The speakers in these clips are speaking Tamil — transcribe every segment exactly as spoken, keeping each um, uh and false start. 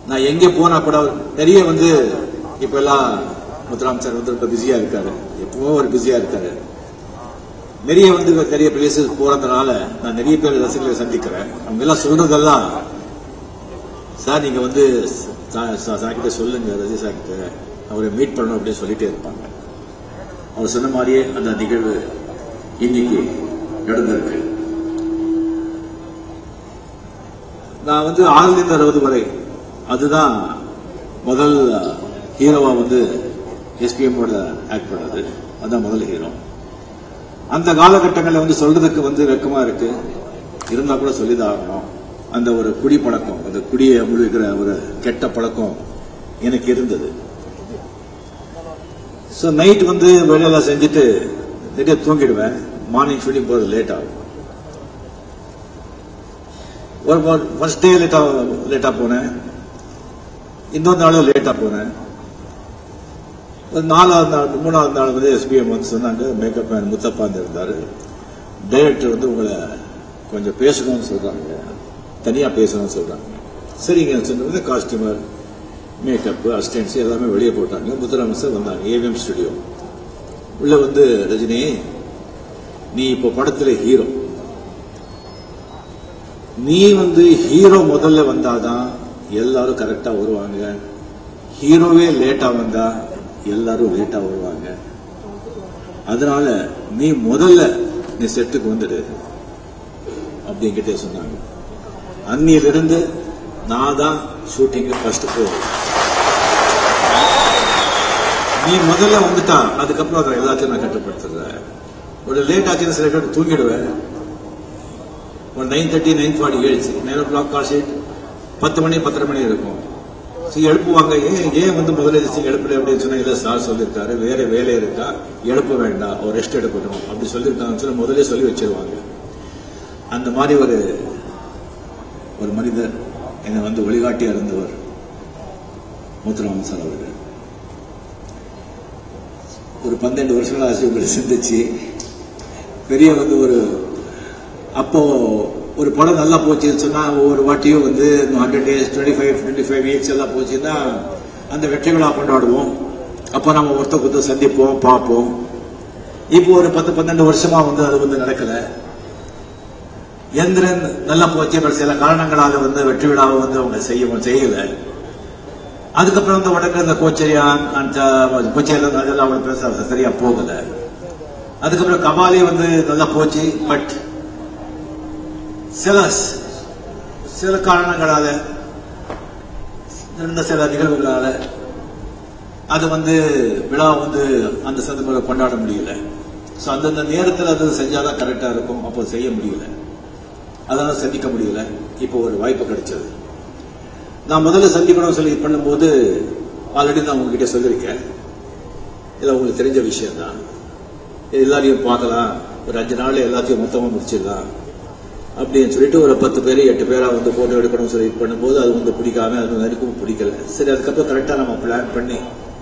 நான் எங்கே போனா கூட நிறைய வந்து இப்ப எல்லாம் முத்துராம் சார் வந்து ரொம்ப பிஸியா இருக்காரு, எப்பவும் ஒரு பிஸியா இருக்காரு. நிறைய வந்து நிறைய பிளேசஸ் போறதுனால நான் நிறைய பேர் ரசிகர்களை சந்திக்கிறேன். அவங்க எல்லாம் சொல்றதெல்லாம், சார் நீங்க வந்து சாக்கிட்ட சொல்லுங்க, ரஜி சாக்கிட்ட அவரை மீட் பண்ணணும் அப்படின்னு சொல்லிட்டே இருப்பாங்க. அவர் சொன்ன மாதிரியே அந்த நிகழ்வு இன்னைக்கு நடந்திருக்கு. நான் வந்து ஆறுல இருந்து அறுபது வரை அதுதான் முதல் ஹீரோவா வந்து எஸ்பிஎம் ஆக்ட் பண்ணது. அதுதான் முதல் ஹீரோ. அந்த காலகட்டங்களில் வந்து சொல்றதுக்கு வந்து வெக்கமா இருக்கு, இருந்தா கூட சொல்லிதான் ஆகணும். அந்த ஒரு குடி பழக்கம், அந்த குடியை முழுகிற ஒரு கெட்ட பழக்கம் எனக்கு இருந்தது. ஸோ நைட் வந்து வேலையெல்லாம் செஞ்சுட்டு நிறைய தூங்கிடுவேன். மார்னிங் ஷூட்டிங் போறது லேட் ஆகும். ஒரு ஃபர்ஸ்ட் டே லேட்டா லேட்டா போனேன், இன்னொரு நாளும் லேட்டா போனேன். ஒரு நாலாவது நாள் மூணாவது நாள் வந்து எஸ்பிஎம் வந்து சொன்னாங்க, மேக்கப் மேன் முத்தப்பா இருந்தாரு, டைரக்டர் வந்து உங்களை கொஞ்சம் பேசணும்னு சொல்றாங்க, தனியா பேசணும்னு சொல்றாங்க. சரிங்க சொன்னது காஸ்டியூமர், மேக்கப், அசிஸ்டன்ஸ் எல்லாமே வெளியே போட்டாங்க. முத்துராமன் சார் வந்தாங்க ஏவிஎம் ஸ்டுடியோ உள்ள வந்து, ரஜினி நீ இப்போ படத்துல ஹீரோ, நீ வந்து ஹீரோ முதல்ல வந்தாதான் எல்லாரும் கரெக்டா வருவாங்க, ஹீரோவே லேட்டா வந்தா எல்லாரும் லேட்டா வருவாங்க. அதனால நீ முதல்ல நீ செட்டுக்கு வந்துடு அப்படிங்கிட்டே சொன்னாங்க. அன்னியிலிருந்து நான் தான் ஷூட்டிங் ஃபர்ஸ்ட் போவேன். நீ முதல்ல வந்துட்டா அதுக்கப்புறம் அதை எல்லாத்தையும் நான் கட்டுப்படுத்துறேன். ஒரு லேட் ஆச்சுன்னா சில பேர் தூங்கிடுவேன். ஒரு நைன் தேர்ட்டி நைன் ஃபார்ட்டி ஏழு nine o'clock call sheet பத்து மணி பத்தரை மணி இருக்கும். எழுப்புவாங்க, ஏன் ஏன் வந்து முதல்ல எழுப்பல அப்படின்னு சொன்னா, இல்லை சார் சொல்லியிருக்காரு வேற வேலை இருக்கா, எழுப்ப வேண்டாம், ஒரு ரெஸ்ட் எடுக்கணும் அப்படி சொல்லியிருக்காங்கன்னு சொல்லி முதல்ல சொல்லி வச்சிருவாங்க. அந்த மாதிரி ஒரு ஒரு மனிதர் என்னை வந்து வழிகாட்டியா இருந்தவர் முத்துராமன் சார் அவர்கள். ஒரு பன்னெண்டு வருஷங்கள் ஆச்சு உங்களை சிந்திச்சு பெரிய வந்து ஒரு, அப்போ ஒரு படம் நல்லா போச்சுன்னு சொன்னா ஒவ்வொரு வாட்டியும் வந்து hundred days twenty five twenty five weeks எல்லாம் போச்சுன்னா அந்த வெற்றி விழா கொண்டாடுவோம். அப்போ நம்ம ஒருத்த குத்த சந்திப்போம், பார்ப்போம். இப்போ ஒரு பத்து பன்னெண்டு வருஷமா வந்து அது வந்து நடக்கல. எந்திரன் நல்லா போச்சு, சில காரணங்களால வந்து வெற்றி விழாவை வந்து அவங்க செய்ய செய்யல. அதுக்கப்புறம் வந்து உடனே இந்த கோச்சரியா கோச்சையெல்லாம் அதெல்லாம் அவங்க பேச சரியா போகல. அதுக்கப்புறம் கபாலி வந்து நல்லா போச்சு, பட் சில சில காரணங்களால இருந்த சில நிகழ்வுகளால அது வந்து விழா வந்து அந்த சந்தர்ப்பங்களை கொண்டாட முடியல. ஸோ அந்தந்த நேரத்தில் அது செஞ்சாதான் கரெக்டா இருக்கும், அப்போ செய்ய முடியல, அதனால சந்திக்க முடியல. இப்போ ஒரு வாய்ப்பு கிடைச்சது. நான் முதல்ல சந்திக்கணும் சொல்லி பண்ணும்போது ஆல்ரெடி நான் உங்ககிட்ட சொல்லியிருக்கேன், இல்லை உங்களுக்கு தெரிஞ்ச விஷயம் தான், எல்லாரையும் பார்க்கலாம், ஒரு அஞ்சு நாள் எல்லாத்தையும் மொத்தமாக முடிச்சிடலாம் அப்படின்னு சொல்லிட்டு ஒரு பத்து பேர் எட்டு பேரா வந்து போட்டோ எடுக்கணும்னு சொல்லி பண்ணும்போது அது வந்து பிடிக்காம, அது எனக்கும் பிடிக்கல. சரி, அதுக்கப்புறம் கரெக்டா நம்ம பிளான் பண்ணி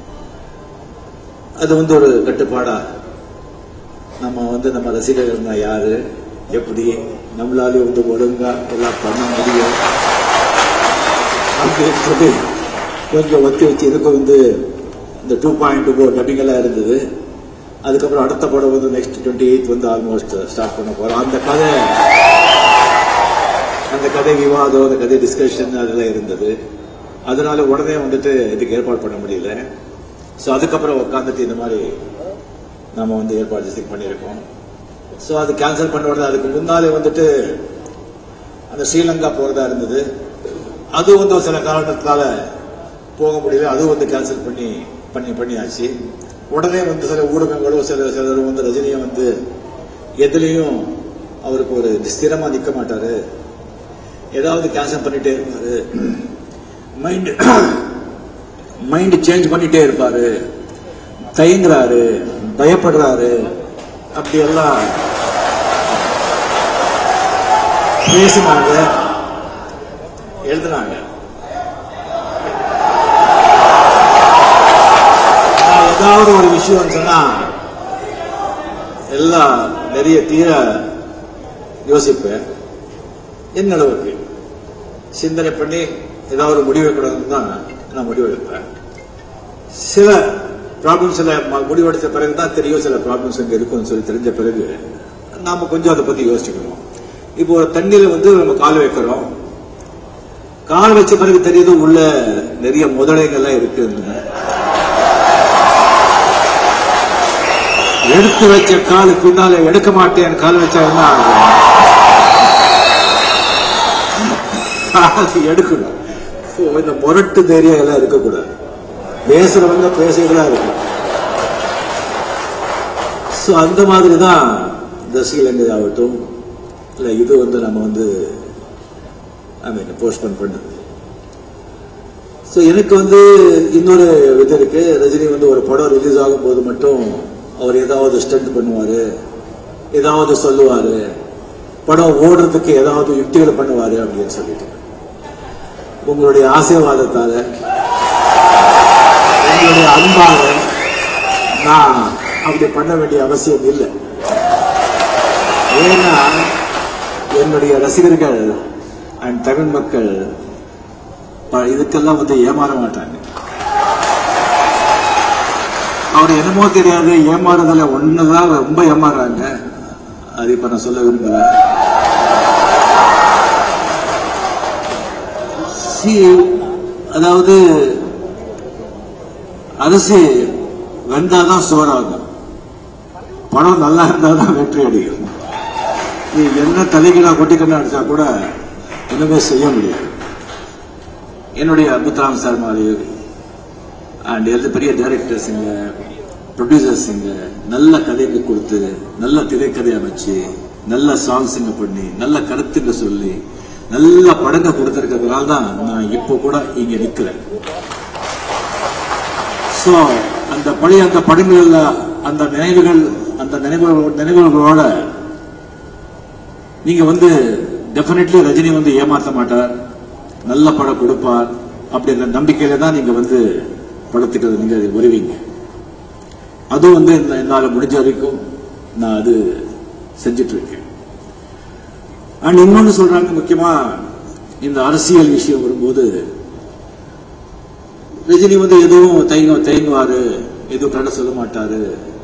அது வந்து ஒரு கட்டுப்பாடா நம்ம வந்து நம்ம ரசிகர்கள் தான் யாரு, எப்படி நம்மளாலே வந்து ஒழுங்கா எல்லாம் பண்ண முடியும் அப்படின்னு சொல்லி கொஞ்சம் ஒத்தி வச்சு இதுக்கு வந்து இந்த டூ பாயிண்ட் டூ டப்பிங் எல்லாம் இருந்தது. அதுக்கப்புறம் அடுத்த படம் வந்து நெக்ஸ்ட் டுவெண்ட்டி எயித் வந்து ஆல்மோஸ்ட் ஸ்டார்ட் பண்ண போறோம். அந்த கதை அந்த கதை விவாதம், அந்த கதை டிஸ்கஷன் அதெல்லாம் இருந்தது. அதனால உடனே வந்துட்டு இதுக்கு ஏற்பாடு பண்ண முடியல. ஸோ அதுக்கப்புறம் உட்காந்துட்டு இந்த மாதிரி நம்ம வந்து ஏற்பாடு பண்ணியிருக்கோம். ஸோ அது கேன்சல் பண்ண உடனே அதுக்கு முன்னாலே வந்துட்டு அந்த ஸ்ரீலங்கா போறதா இருந்தது. அது வந்து சில காரணத்தால போக முடியல, அதுவும் வந்து கேன்சல் பண்ணி பண்ணி பண்ணியாச்சு. உடனே வந்து சில ஊடகங்களும் சில சிலர் வந்து ரஜினியை வந்து எதுலையும் அவருக்கு ஒரு ஸ்திரமா நிற்க மாட்டாரு, ஏதாவது கேன்சல் பண்ணிட்டே இருப்பாரு, மைண்ட் மைண்ட் சேஞ்ச் பண்ணிட்டே இருப்பாரு, தயங்குறாரு, பயப்படுறாரு, அப்படி எல்லாம் பேசினாங்க, எழுதுனாங்க. ஏதாவது ஒரு விஷயம் சொன்னா எல்லாம் நிறைய தீர யோசிப்பேன் என்ன அளவுக்கு. சிந்தனை பண்ணி ஏதாவது ஒரு முடிவு எடுக்கணும்னு தான் நான் முடிவு எடுப்பேன். சில ப்ராப்ளம்ஸ் முடிவெடுத்த பிறகுதான் தெரியும் சில ப்ராப்ளம்ஸ் அங்கே இருக்கும்னு சொல்லி தெரிஞ்ச பிறகு நாம கொஞ்சம் அதை பத்தி யோசிச்சுக்கணும். இப்போ ஒரு தண்ணியில வந்து நம்ம கால் வைக்கிறோம், கால் வச்ச பிறகு தெரியுது உள்ள நிறைய முதலைகள்லாம் இருக்குன்னு. எடுத்து வச்ச காலு பின்னால எடுக்க மாட்டேன் கால் வச்சா என்ன ஆகும்? எடுக்கணும். இந்த முரட்டு தைரியம் எல்லாம் இருக்கக்கூடாது. பேசுறவங்க பேசுறதெல்லாம் இருக்கு. அந்த மாதிரிதான் இந்த ஸ்ரீலங்கை ஆகட்டும், இல்ல இது வந்து நம்ம வந்து ஐ மீன் போஸ்ட்போன் பண்ணது. எனக்கு வந்து இன்னொரு இது இருக்கு. ரஜினி வந்து ஒரு படம் ரிலீஸ் ஆகும் போது மட்டும் அவர் ஏதாவது ஸ்டண்ட் பண்ணுவாரு, ஏதாவது சொல்லுவாரு, படம் ஓடுறதுக்கு ஏதாவது யுக்திகளை பண்ணுவாரு அப்படின்னு சொல்லிட்டு உங்களுடைய ஆசீர்வாதத்தால உங்களுடைய அன்பாக நான் அப்படி பண்ண வேண்டிய அவசியம் இல்லை. ஏன்னா என்னுடைய ரசிகர்கள் அண்ட் தமிழ் மக்கள் இதுக்கெல்லாம் வந்து ஏமாற மாட்டாங்க. அவர் என்னமோ தெரியாது, ஏமாறுதல ஒண்ணுதான் ரொம்ப ஏமாறுறாங்க. அது இப்ப நான் சொல்ல விரும்புறேன். அதாவது அரிசி வெந்தாதான் சோறாகும், படம் நல்லா இருந்தாதான் வெற்றி அடிக்கும். நீ என்ன தலைகீழா கொட்டிக்கண்ணு அடிச்சா கூட ஒண்ணுமே செய்ய முடியாது. என்னுடைய அபுத்ராம் சார் மாதிரி அண்ட் எல்லா பெரிய டைரக்டர்ஸுங்க, ப்ரொடியூசர்ஸுங்க நல்ல கதைக்கு கொடுத்து, நல்ல திரைக்கதை அமைச்சு, நல்ல சாங்ஸுங்க பண்ணி, நல்ல கருத்துங்க சொல்லி, நல்ல படங்க கொடுத்திருக்கிறதுனால தான் நான் இப்போ கூட இங்க நிக்கிறேன். சோ அந்த பழைய அந்த படங்கள்ல அந்த நினைவுகள், அந்த நினைவுகளோட நினைவுகளோட நீங்க வந்து டெபினெட்லி ரஜினி வந்து ஏமாற்ற மாட்டார், நல்ல படம் கொடுப்பார் அப்படின்ற நம்பிக்கையில தான் நீங்க வந்து படத்துக்கு நீங்க வருவீங்க. அதுவும் வந்து என்னால முடிஞ்ச வரைக்கும் நான் அது செஞ்சிட்டு இருக்கேன். அண்ட் இன்னொன்னு சொல்றாங்க, முக்கியமா இந்த அரசியல் விஷயம் வரும்போது ரஜினி வந்து எதுவும் தயங்க தயங்குவாரு, எதுவும் கண்ட சொல்ல மாட்டாரு.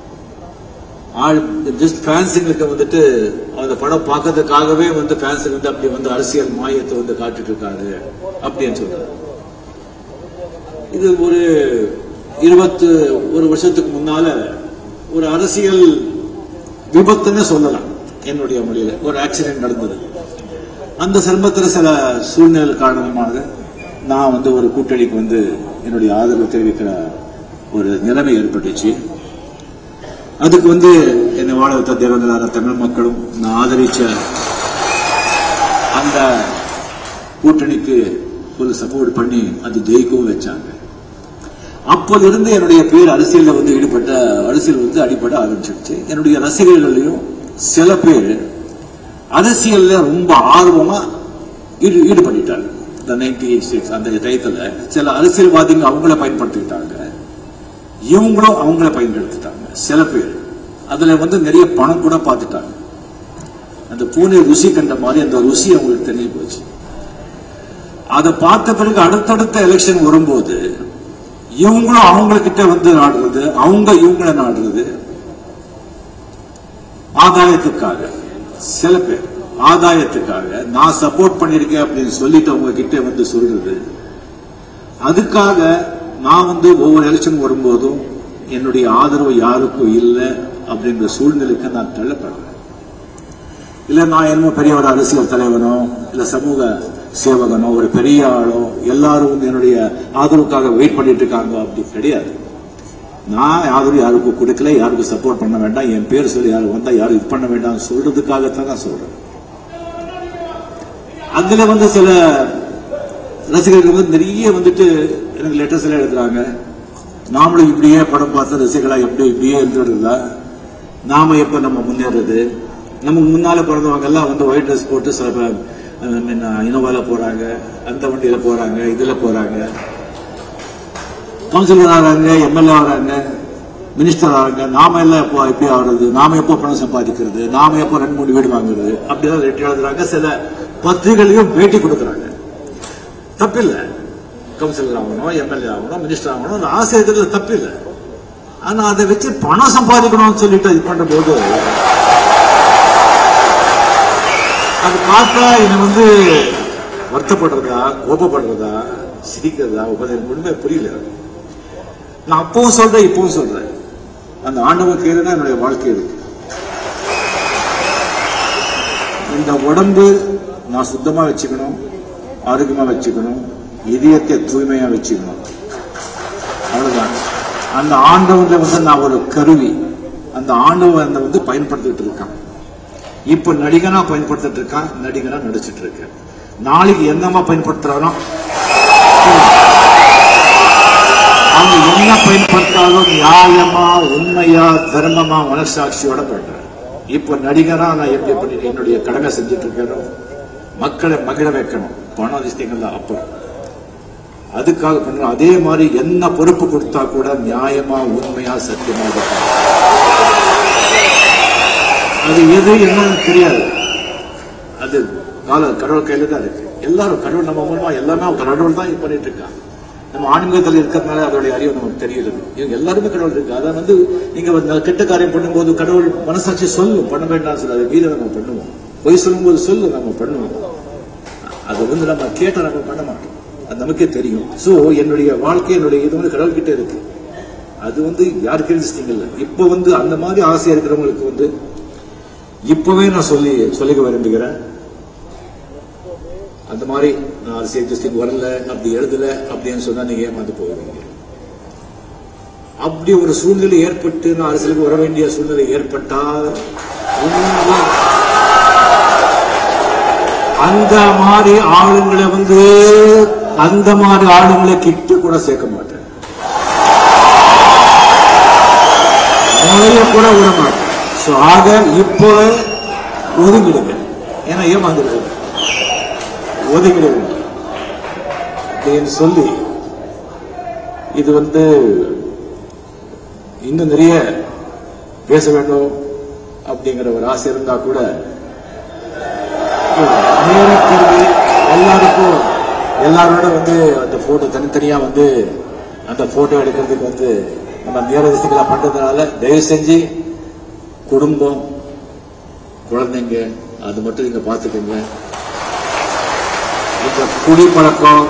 ஜஸ்ட் ஃபேன்ஸுங்களுக்கு வந்துட்டு அந்த படம் பார்க்கறதுக்காகவே வந்து ஃபேன்ஸுக்கு வந்து அப்படி வந்து அரசியல் மாயத்தை வந்து காட்டிட்டு இருக்காரு அப்படின்னு சொல்றாரு. இது ஒரு இருபத்து ஒரு வருஷத்துக்கு முன்னால ஒரு அரசியல் விபத்துன்னு சொல்லலாம். என்னுடைய மொழியில ஒரு ஆக்சிடென்ட் நடந்தது. அந்த சம்பவத்தில் சில சூழ்நிலை காரணமாக நான் வந்து ஒரு கூட்டணிக்கு வந்து என்னுடைய ஆதரவு தெரிவிக்கிற ஒரு நிலைமை ஏற்பட்டுச்சு. அதுக்கு வந்து என்னை வாழ வைத்த தேவேந்திர தமிழ் மக்களும் நான் ஆதரிச்ச அந்த கூட்டணிக்கு ஒரு சப்போர்ட் பண்ணி அது ஜெயிக்கவும் வச்சாங்க. அப்போதிருந்து என்னுடைய பேர் அரசியலில் வந்து ஈடுபட்ட அரசியல் வந்து அடிப்பட ஆரம்பிச்சிருச்சு. என்னுடைய ரசிகர்களையும் சில பேர் அரசியல்ல ரொம்ப ஆர்வமா ஈடுபட்டாங்க. அந்த டயத்துல சில அரசியல்வாதிகள் அவங்கள பயன்படுத்திக்கிட்டாங்க, இவங்களும் அவங்கள பயன்படுத்திட்டாங்க. சில பேர் அதுல வந்து நிறைய பணம் கூட பார்த்துட்டாங்க. அந்த பூனை ருசி கண்ட மாதிரி அந்த ருசி அவங்களுக்கு தெரிய போச்சு. அதை பார்த்த பிறகு அடுத்தடுத்த எலெக்ஷன் வரும்போது இவங்களும் அவங்ககிட்ட வந்து நாடுறது, அவங்க இவங்களை நாடுறது ஆதாயத்துக்காக. சில பேர் ஆதாயத்துக்காக நான் சப்போர்ட் பண்ணிருக்கேன் அப்படின்னு சொல்லிட்டு அவங்க கிட்ட வந்து சொல்றது. அதுக்காக நான் வந்து ஒவ்வொரு எலெக்ஷன் வரும்போதும் என்னுடைய ஆதரவு யாருக்கும் இல்லை அப்படின்ற சூழ்நிலைக்கு நான் தள்ளப்படுறேன். இல்ல நான் என்னமோ பெரிய ஒரு அரசியல் தலைவனோ இல்ல சமூக சேவகனோ ஒரு பெரிய ஆளோ எல்லாரும் வந்து என்னுடைய ஆதரவுக்காக வெயிட் பண்ணிட்டு இருக்காங்க அப்படி கிடையாது. நான் ஆதரவு யாருக்கும் கொடுக்கல, யாருக்கும் சப்போர்ட் பண்ண வேண்டாம், என் பேர் சொல்லி யாரும் வந்தா யாரும் இது பண்ண வேண்டாம் சொல்றதுக்காகத்தான் நான் சொல்றேன். அதுல வந்து சில ரசிகர்கள் வந்து நிறைய வந்துட்டு எனக்கு லெட்டர்ஸ் எல்லாம் எழுதுறாங்க. நாமளும் இப்படியே படம் பார்த்து ரசிகர்களா எப்படி இப்படியே இருந்துருந்தா நாம எப்ப நம்ம முன்னேறது, நமக்கு முன்னால பிறந்தவங்க எல்லாம் வந்து ஒயிட் ட்ரெஸ் போட்டு சில இனோவால போறாங்க, அந்த வண்டியில போறாங்க, இதுல போறாங்க, கவுன்சிலர் ஆகிறாங்க, எம்எல்ஏ ஆகிறாங்க, மினிஸ்டர் ஆகிறாங்க. நாம எல்லாம் எப்போ எப்படி ஆகுறது, நாம எப்போ பணம் சம்பாதிக்கிறது, நாம எப்போ ரெண்டு மூணு வீடு வாங்குறது அப்படிதான் லெட்டர் எழுதுறாங்க. சில பத்திரிகைகளையும் பேட்டி கொடுக்குறாங்க. தப்பில்லை. கவுன்சிலர் ஆகணும், எம்எல்ஏ ஆகணும், மினிஸ்டர் ஆகணும், அந்த ஆசை இருக்கிறது தப்பில்லை. ஆனா அதை வச்சு பணம் சம்பாதிக்கணும்னு சொல்லிட்டு இது பண்ற போது அது பார்த்தா என்ன வந்து வருத்தப்படுறதா, கோபப்படுறதா, சிரிக்கிறதா, உபதேசம் உண்மை புரியல. நான் அப்பவும் சொல்றேன், இப்பவும் சொல்றேன், அந்த ஆண்டவன் கீழே தான் என்னுடைய வாழ்க்கை இருக்கு. இந்த உடம்பு நான் சுத்தமா வச்சுக்கணும், ஆரோக்கியமா வச்சுக்கணும், இதயத்தை தூய்மையா வச்சுக்கணும், அவ்வளவுதான். அந்த ஆண்டவன் வந்து நான் ஒரு கருவி, அந்த ஆண்டவன் வந்து பயன்படுத்திட்டு இருக்கான். இப்ப நடிகனா பயன்படுத்திட்டு இருக்கான், நடிகனா நடிச்சிட்டு இருக்கேன். நாளைக்கு என்னமா பயன்படுத்துறானோ, அவங்க என்ன பயன்படுத்தாலும் நியாயமா, உண்மையா, தர்மமா, மனசாட்சியோட பண்றேன். இப்ப நடிகனா நான் எப்படி பண்ணி என்னுடைய கடமை செஞ்சுட்டு இருக்கேன், மக்களை மகிழ வைக்கணும், பண அதிசயங்கள் தான் அப்புறம் அதுக்காக பண்றோம். அதே மாதிரி என்ன பொறுப்பு கொடுத்தா கூட நியாயமா, உண்மையா, சத்தியமா இருக்கும். அது எது என்னன்னு தெரியாது, அது கால கடவுள் கையில தான் இருக்கு. எல்லாரும் கடவுள் நம்ம மூலமா எல்லாமே கடவுள் தான் பண்ணிட்டு இருக்காங்க. நம்ம ஆன்மீகத்தில் இருக்கிறதுனால அதோடைய அறிவு நமக்கு தெரியுது. இவங்க எல்லாருமே கடவுள் இருக்கு. அதை வந்து நீங்க கெட்ட காரியம் பண்ணும்போது கடவுள் மனசாட்சி சொல்லும், பண்ண வேண்டாம் சொல்லாது, வீர நம்ம பண்ணுவோம். பொய் சொல்லும் போது சொல்லு, நம்ம பண்ணுவோம். அதை வந்து நம்ம கேட்ட நம்ம பண்ண மாட்டோம், அது நமக்கே தெரியும். சோ என்னுடைய வாழ்க்கை, என்னுடைய இது வந்து கடவுள் கிட்ட இருக்கு. அது வந்து யாருக்கு இல்லை. இப்ப வந்து அந்த மாதிரி ஆசையா இருக்கிறவங்களுக்கு வந்து இப்பவே நான் சொல்லி சொல்லிக்க விரும்புகிறேன். அந்த மாதிரி நான் அரசியல் ஜஸ்டின் வரல, அப்படி எழுதல அப்படின்னு சொன்னா நீங்க ஏமாந்து போவீங்க. அப்படி ஒரு சூழ்நிலை ஏற்பட்டு நான் அரசியலுக்கு வர வேண்டிய சூழ்நிலை ஏற்பட்டால் அந்த மாதிரி ஆளுங்களை வந்து அந்த மாதிரி ஆளுங்களை கிட்ட கூட சேர்க்க மாட்டேன், கூட விட மாட்டேன். ஆக இப்போ ஒதுங்கிடுங்க, ஏன்னா ஏமாந்துடுங்க, ஒதுங்கிடுங்க அப்படின்னு சொல்லி இது வந்து இன்னும் நிறைய பேச வேண்டும் அப்படிங்கிற ஒரு ஆசை இருந்தா கூட எல்லாருக்கும் எல்லாரோட வந்து அந்த போட்டோ தனித்தனியா வந்து அந்த போட்டோ எடுக்கிறதுக்கு வந்து நம்ம நேரடிகளா பண்றதுனால தயவு செஞ்சு குடும்பம், குழந்தைங்க அது மட்டும் நீங்க பாத்துக்கோங்க. இந்த குடிப்பழக்கம்,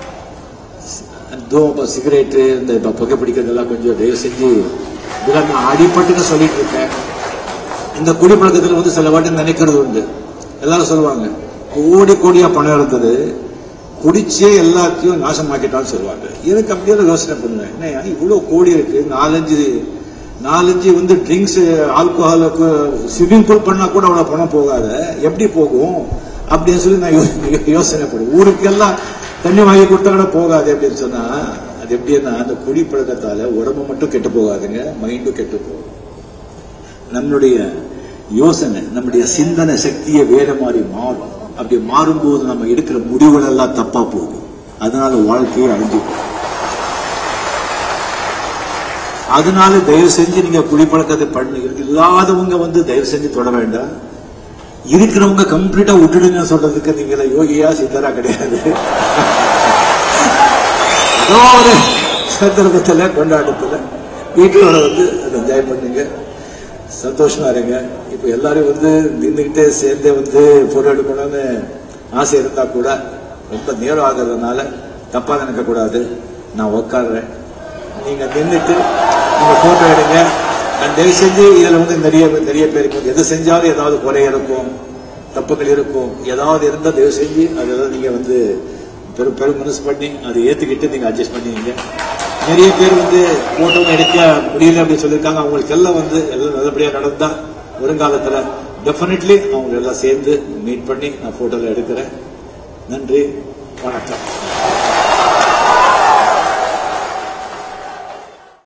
சிகரெட்டு, இந்த புகைப்பிடிக்கிறதெல்லாம் கொஞ்சம் தயவு செஞ்சு நான் அடிப்பட்டுன்னு சொல்லிட்டு இருக்கேன். இந்த குடிப்பழக்கத்தில் வந்து சில வாட்டி நினைக்கிறது உண்டு. எல்லாரும் சொல்லுவாங்க கோடி கோடியா பணம் இருந்தது, குடிச்சே எல்லாத்தையும் நாசமாக்கிட்டான்னு சொல்லுவாங்க. எனக்கு அப்படியே யோசனை பண்ணுவேன், என்ன இவ்வளவு கோடி இருக்கு, நாலஞ்சு நாலஞ்சு வந்து ட்ரிங்க்ஸ், ஆல்கோஹாலுக்கு ஸ்விம்மிங் பூல் பண்ணா கூட அவ்வளவு பணம் போகாத, எப்படி போகும் அப்படின்னு சொல்லி நான் யோசனை பண்ணுவேன். ஊருக்கெல்லாம் தண்ணி வாங்கி கொடுத்தா கூட போகாது அப்படின்னு சொன்னா அது எப்படின்னா அந்த குடிப்பழக்கத்தால உடம்பு மட்டும் கெட்டு போகாதுங்க, மைண்டும் கெட்டு போகும். நம்மளுடைய யோசனை, நம்முடைய சிந்தனை சக்தியை வேற மாதிரி மாறும். அப்படி மாறும்போது நம்ம எடுக்கிற முடிவுகள் எல்லாம் தப்பா போகும். அதனால வாழ்க்கையை அழிஞ்சு போகும். அதனால தயவு செஞ்சு நீங்க குடிப்பழக்கத்தை பண்ணி இல்லாதவங்க வந்து தயவு செஞ்சு தொட வேண்டாம். இருக்கிறவங்க கம்ப்ளீட்டா விட்டுடுங்க சொல்றதுக்கு நீங்க யோகியா சித்தரா கிடையாது. ஏதோ ஒரு சந்தர்ப்பத்துல கொண்டாட்டத்துல வீட்டோட வந்து அதை என்ஜாய் பண்ணுங்க, சந்தோஷமா இருங்க. இப்ப எல்லாரும் வந்து நின்றுகிட்டே சேர்ந்தே வந்து போட்டோ எடுக்கணும்னு ஆசை இருந்தா கூட ரொம்ப நேரம் ஆகிறதுனால தப்பா நினைக்க கூடாது. நான் உட்காடுறேன், நீங்க நின்றுட்டு நீங்க போட்டோ எடுங்க. தயவு செஞ்சு இதுல வந்து நிறைய நிறைய பேருக்கு எது செஞ்சாலும் ஏதாவது குறை இருக்கும், தப்புகள் இருக்கும், ஏதாவது இருந்தா தயவு செஞ்சு அதெல்லாம் நீங்க வந்து பெரும் பெரும் மனசு பண்ணி அதை ஏத்துக்கிட்டு நீங்க அட்ஜஸ்ட் பண்ணிங்க. நிறைய பேர் வந்து போட்டோ எடுக்க முடியல அப்படின்னு சொல்லியிருக்காங்க. அவங்களுக்கு எல்லாம் வந்து எல்லாம் நல்லபடியா நடந்தா வருங்காலத்துல டெஃபினெட்லி அவங்க எல்லாம் சேர்ந்து மீட் பண்ணி நான் போட்டோல எடுக்கிறேன். நன்றி, வணக்கம்.